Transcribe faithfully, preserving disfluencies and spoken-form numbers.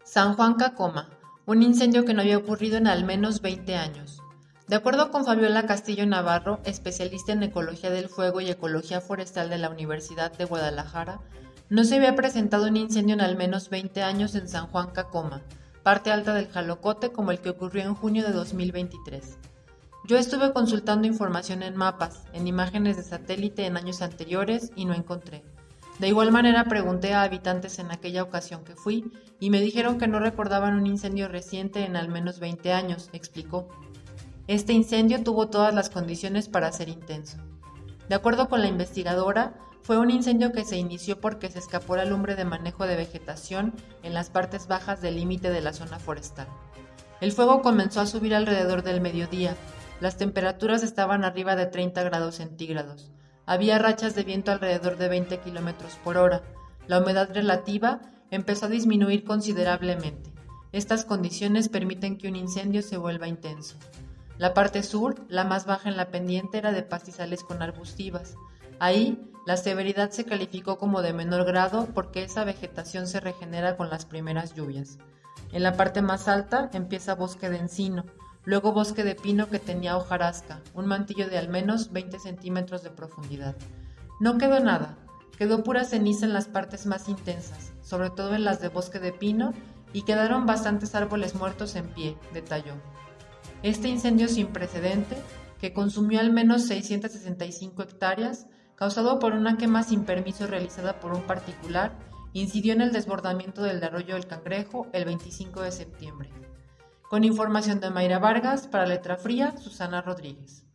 San Juan Cacoma, un incendio que no había ocurrido en al menos veinte años. De acuerdo con Fabiola Castillo Navarro, especialista en ecología del fuego y ecología forestal de la Universidad de Guadalajara, no se había presentado un incendio en al menos veinte años en San Juan Cacoma, parte alta del Jalocote, como el que ocurrió en junio de dos mil veintitrés. Yo estuve consultando información en mapas, en imágenes de satélite en años anteriores y no encontré. De igual manera pregunté a habitantes en aquella ocasión que fui y me dijeron que no recordaban un incendio reciente en al menos veinte años, explicó. Este incendio tuvo todas las condiciones para ser intenso. De acuerdo con la investigadora, fue un incendio que se inició porque se escapó la lumbre de manejo de vegetación en las partes bajas del límite de la zona forestal. El fuego comenzó a subir alrededor del mediodía. Las temperaturas estaban arriba de treinta grados centígrados. Había rachas de viento alrededor de veinte kilómetros por hora. La humedad relativa empezó a disminuir considerablemente. Estas condiciones permiten que un incendio se vuelva intenso. La parte sur, la más baja en la pendiente, era de pastizales con arbustivas. Ahí, la severidad se calificó como de menor grado porque esa vegetación se regenera con las primeras lluvias. En la parte más alta empieza bosque de encino, luego bosque de pino que tenía hojarasca, un mantillo de al menos veinte centímetros de profundidad. No quedó nada, quedó pura ceniza en las partes más intensas, sobre todo en las de bosque de pino, y quedaron bastantes árboles muertos en pie, detalló. Este incendio sin precedente, que consumió al menos seiscientas sesenta y cinco hectáreas, causado por una quema sin permiso realizada por un particular, incidió en el desbordamiento del arroyo del Cangrejo el veinticinco de septiembre. Con información de Mayra Vargas, para Letra Fría, Susana Rodríguez.